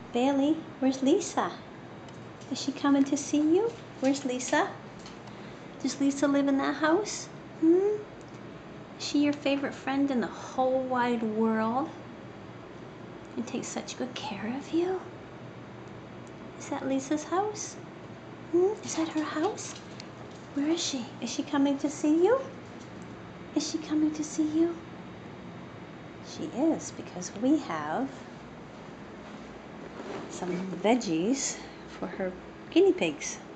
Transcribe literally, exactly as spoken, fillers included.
Bailey, where's Lisa? Is she coming to see you? Where's Lisa? Does Lisa live in that house? Hmm? Is she your favorite friend in the whole wide world? And takes such good care of you? Is that Lisa's house? Hmm? Is that her house? Where is she? Is she coming to see you? Is she coming to see you? She is, because we have some veggies for her guinea pigs.